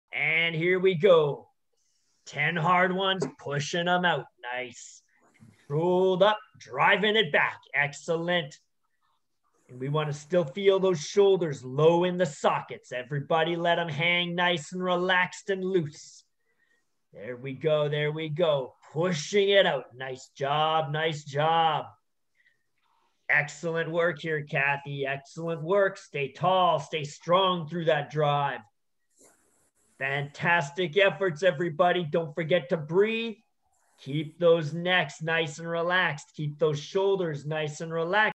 And here we go. 10 hard ones, pushing them out. Nice. Rolled up, driving it back. Excellent. And we want to still feel those shoulders low in the sockets. Everybody let them hang nice and relaxed and loose. There we go. There we go. Pushing it out. Nice job. Nice job. Excellent work here, Kathy. Excellent work. Stay tall. Stay strong through that drive. Fantastic efforts, everybody. Don't forget to breathe. Keep those necks nice and relaxed. Keep those shoulders nice and relaxed.